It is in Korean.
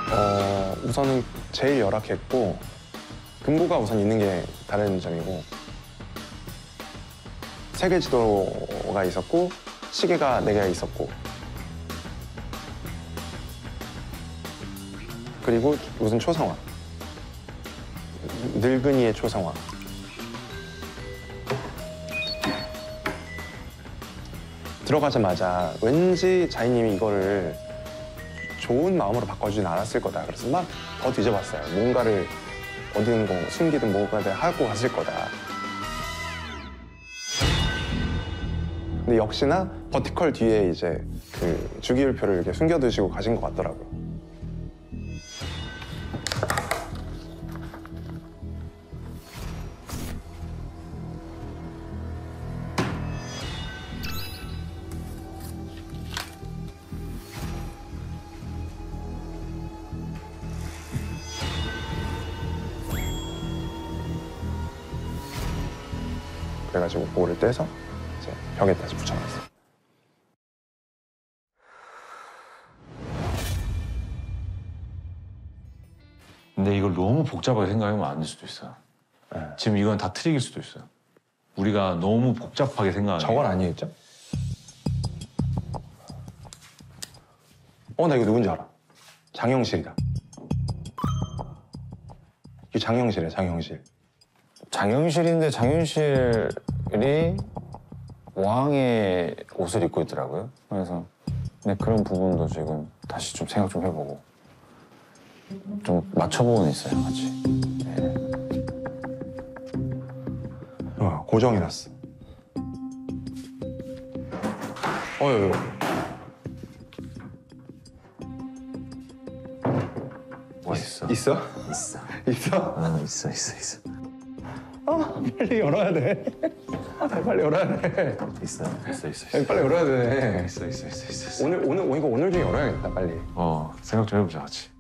우선은 제일 열악했고 금고가 우선 있는 게 다른 점이고 세계 지도가 있었고 시계가 4개가 있었고 그리고 무슨 초상화 늙은이의 초상화 들어가자마자 왠지 자이님이 이거를 좋은 마음으로 바꿔주진 않았을 거다. 그래서 막 더 뒤져봤어요. 뭔가를 어딘 거 숨기든 뭔가를 하고 갔을 거다. 근데 역시나 버티컬 뒤에 이제 그 주기율표를 이렇게 숨겨두시고 가신 것 같더라고요. 그래가지고 그거를 떼서 이제 벽에 다시 붙여놨어요. 근데 이걸 너무 복잡하게 생각하면 안 될 수도 있어요. 네. 지금 이건 다 트릭일 수도 있어요. 우리가 너무 복잡하게 생각하는 저건 아니겠죠? 나 이거 누군지 알아. 장영실이다. 이게 장영실이야, 장영실. 장영실인데 장영실이 왕의 옷을 입고 있더라고요. 그래서 근데 그런 부분도 지금 다시 좀 생각 좀 해보고 좀 맞춰보고는 있어요, 같이. 네. 고정해놨어. 여기. 뭐 있어? 있어? 있어. 있어? 있어. 빨리 열어야 돼. 빨리 열어야 돼. 있어. 빨리 열어야 돼. 있어. 이거 오늘 중에 열어야겠다, 빨리. 생각 좀 해보자, 같이.